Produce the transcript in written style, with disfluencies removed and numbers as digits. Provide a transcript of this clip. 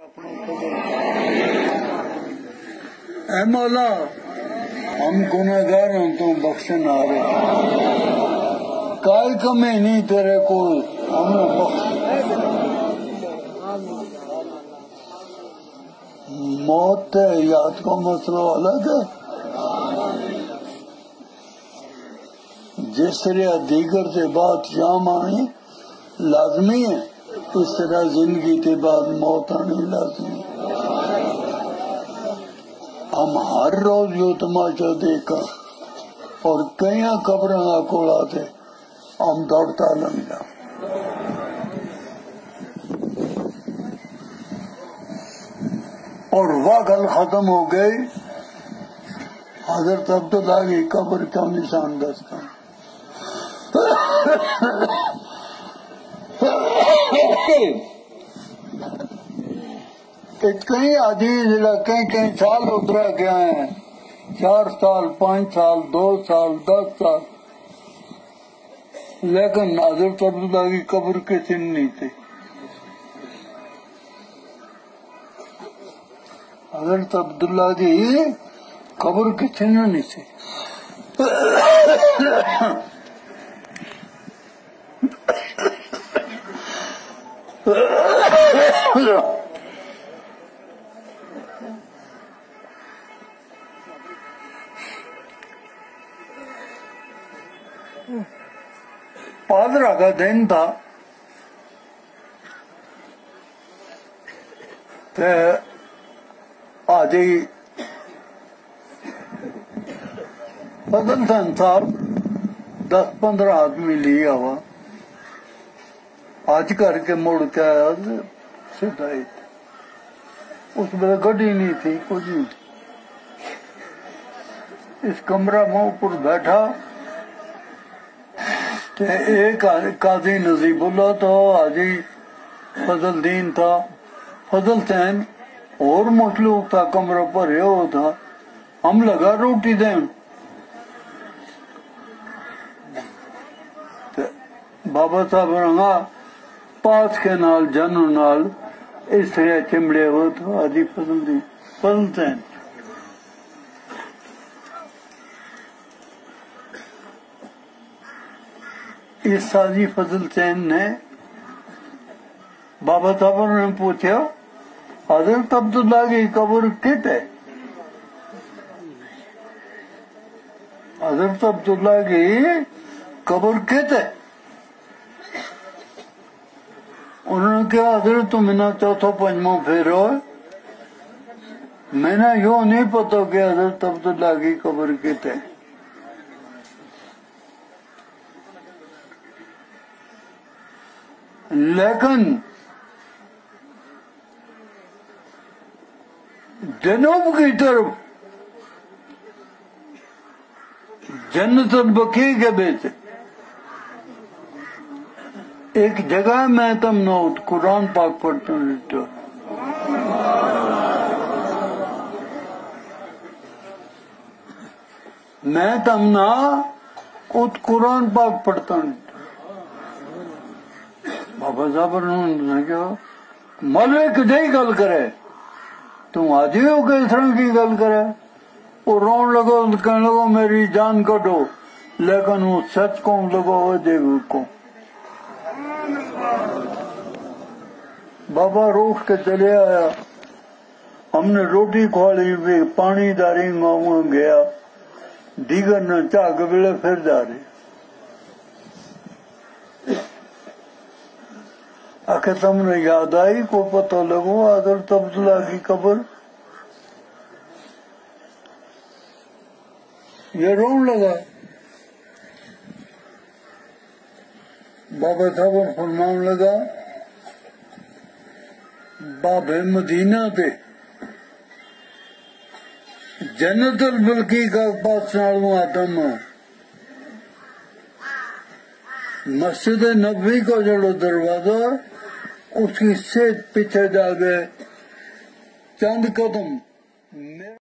اے مولا ہم گناہگار ہیں تو بخشن آ رہے کائی کمی نہیں تیرے کو ہمیں بخش موت تے حیات کو مسئلہ الگ ہے جس طرح دیگر سے بات شام آنی لازمی ہے اس طرح زندگی کے بعد موت آنی لازمی ہے ہم ہر روز یہ تماشا دیکھا اور کئی قبریں کوڑاتے ہم دوڑتا لگ جا اور واقعہ ختم ہو گئی حضرت عبداللہ کی قبر کا نشان دستا کئی عزیز کئی سال اترا گیا ہیں 4 سال 5 سال 2 سال 10 سال لیکن حضرت عبداللہ کی قبر کے سن نہیں تھے حضرت عبداللہ کی قبر کے سن نہیں تھے پادرا کا دن تھا آج فضل حسین صاحب 10-15 آدمی لیا ہوا آج کر کے مڑ کے آیا سیدھا اس میں گڈی نہیں تھی کچھ نہیں تھی اس کمرہ میں اوپر بیٹھا ایک قاضی نصیب اللہ تھا حاجی فضل دین تھا فضل حسین اور مخلوق تھا کمرہ پر یہ تھا ہم لگا روٹی دیں بابا صاحب رنگا پاس کے نال جنوں نال اس طرح چمڑے ہو تو حاجی فضل حسین اس حاجی فضل حسین نے بابا صاحب نے پوچھا حضرت عبداللہ کی قبر کت ہے حضرت عبداللہ کی قبر کت ہے انہوں نے کہا حضرت تم انہیں 4-5 پھیرو میں نے یوں نہیں پتا کہ حضرت عبداللہ کی قبر کت ہے لیکن جنوب کی طرف جنت البقیع کے بیچ ایک جگہ میں تم نوٹ قرآن پاک پڑھتا ہوں میں تم نا قرآن پاک پڑھتا ہوں بابا صاحب نے کہا مولوی کدے گل کرے تم آج ہو کے اس طرح کی گل کرے وہ رون لگو کہنے لگو میری جان کٹو لیکن وہ سچ کو لگو دے کو بابا روک کے چلے آیا ہم نے روٹی کھوالی پانی داری گیا دیگر نہ چاہ قبلے پھر جا رہے آخر تم نے یاد آئی کو پتہ لگو حضرت عبداللہ کی قبر یہ رون لگا بابا صاحب فرمان لگا باب مدینہ پہ جنت البقیع کا پاس نالوں آدم مسجد نبوی کا جڑو دروازہ اس کی سے پیچھے جا گئے چند قدم